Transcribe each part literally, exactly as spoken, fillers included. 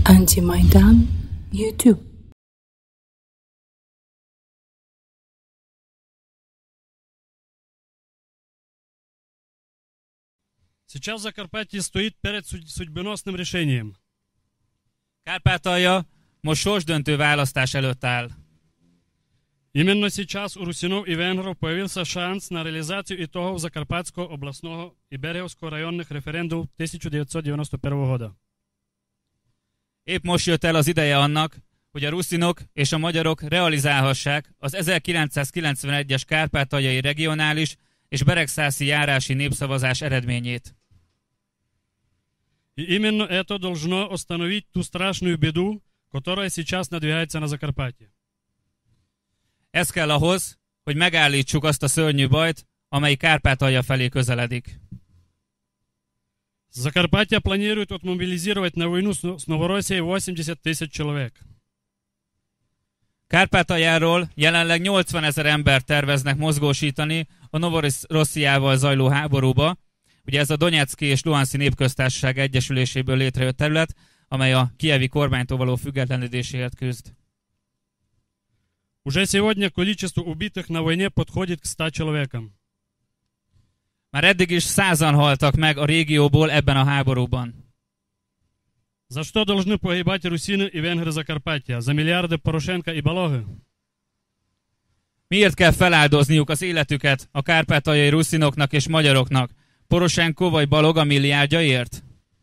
Anti-Maidan YouTube. Сейчас Закарпатье стоит перед судьбоносным решением. Kárpátalja most sorsdöntő választás előtt áll. Именно сейчас у русинов и венгров появился шанс на реализацию итогов Закарпатского областного и Береговского районных референдумов тысяча девятьсот девяносто первого года. Épp most jött el az ideje annak, hogy a ruszinok és a magyarok realizálhassák az ezerkilencszázkilencvenegyes kárpátaljai regionális és beregszászi járási népszavazás eredményét. И именно это должно остановить ту страшную беду, которая сейчас надвигается на Закарпатье. Ez kell ahhoz, hogy megállítsuk azt a szörnyű bajt, amely Kárpátalja felé közeledik. Закарпатье планирует отмобилизировать на войну с Новороссией восемьдесят тысяч человек. Kárpátaljáról jelenleg nyolcvanezer embert terveznek mozgósítani a Novorossziával zajló háborúba. Ugye ez a Donetszki és Luhanszki Népköztársaság egyesüléséből létrejött terület, amely a kijevi kormánytól való függetlenedéséért küzd. Уже сегодня количество убитых на войне подходит к ста человекам. Már eddig is százan haltak meg a régióból ebben a háborúban. За что должны погибать русины и венгры Закарпатья? За миллиарды Порошенко и Балоги? Miért kell feláldozniuk az életüket a kárpátaljai ruszinoknak és magyaroknak? Poroshenko vagy Balog a milliárdjaért?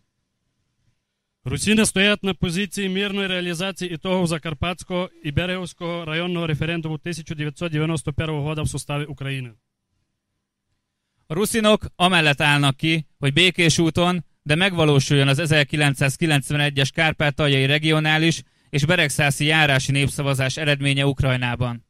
Русины стоят на позиции мирной реализации итогов Закарпатского и Береговского районного референдума тысяча девятьсот девяносто первого года в составе Украины. A ruszinok amellett állnak ki, hogy békés úton, de megvalósuljon az ezerkilencszázkilencvenegyes kárpátaljai regionális és beregszászi járási népszavazás eredménye Ukrajnában.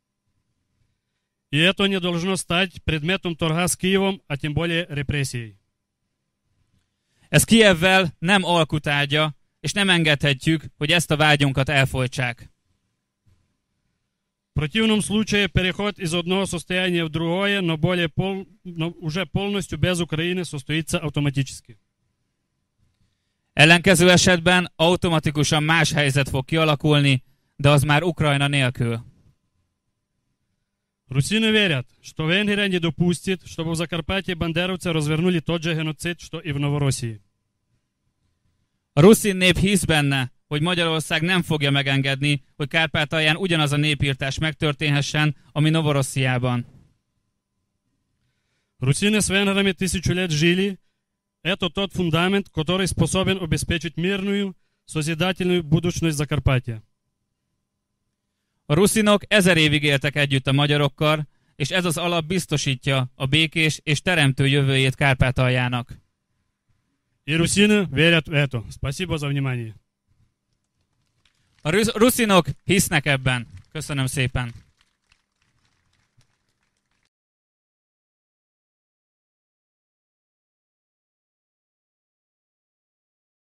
И это не должно стать предметом торга с Киевом, а тем более репрессией. Ez Kijevvel nem alkutárgya, és nem engedhetjük, hogy ezt a vágyunkat elfojtsák. В противном случае переход из одного состояния в другое, но более пол, но уже полностью без Украины состоится автоматически. Ellenkező esetben automatikusan más helyzet fog kialakulni, de az már Ukrajna nélkül. Русины верят, что Венгрия не допустит, чтобы в Закарпатье бандеровцы развернули тот же геноцид, что и в Новороссии. A ruszin nép hisz benne, hogy Magyarország nem fogja megengedni, hogy Kárpátalján ugyanaz a népírtás megtörténhessen, ami Novorossziában. Русины с венграми тысячу лет жили. Это тот фундамент, который способен обеспечить мирную, созидательную будущность Закарпатья. A ruszinok ezer évig éltek együtt a magyarokkal, és ez az alap biztosítja a békés és teremtő jövőjét Kárpátaljának. И русины верят в это. Спасибо за внимание. A ruszinok hisznek ebben. Köszönöm szépen.